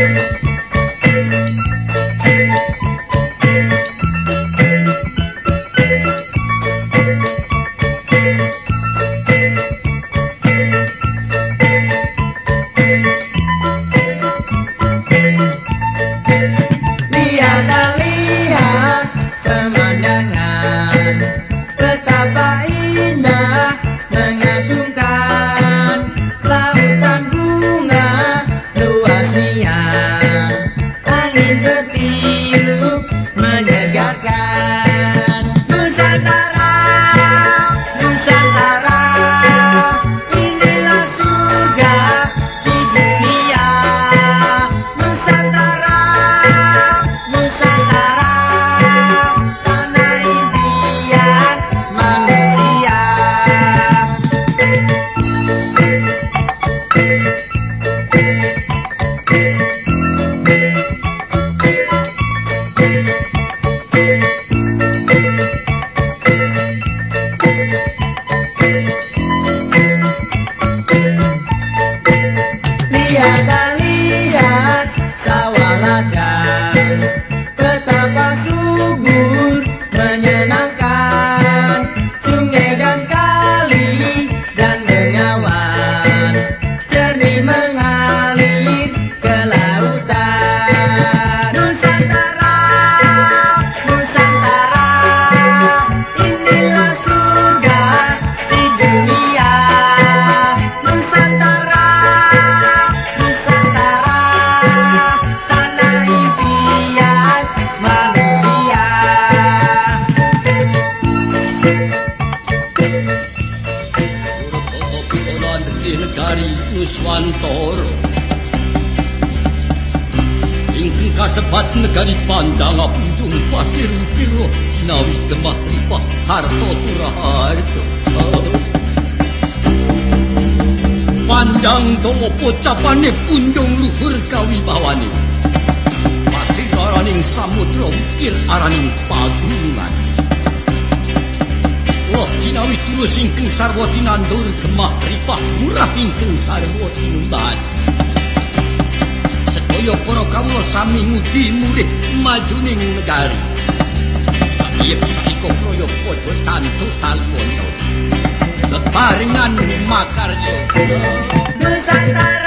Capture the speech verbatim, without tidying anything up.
Nuswantara ingkang kasebat negari Pandanga punjung pasir pira sinawi gemah ripah harta turaharta pandang dawa pocapane punjung luhur kawibawane pasir araning samudra wikir araning pagunungan wah jinawi tulus ingkang sarwa tinandur gemah ripah murah ingkang sarwa tinumbas sedaya para kawula sami ngudi murid majuning negari saiyek saiko proyok padha tantu talmono bebarengan makarya Nusantara.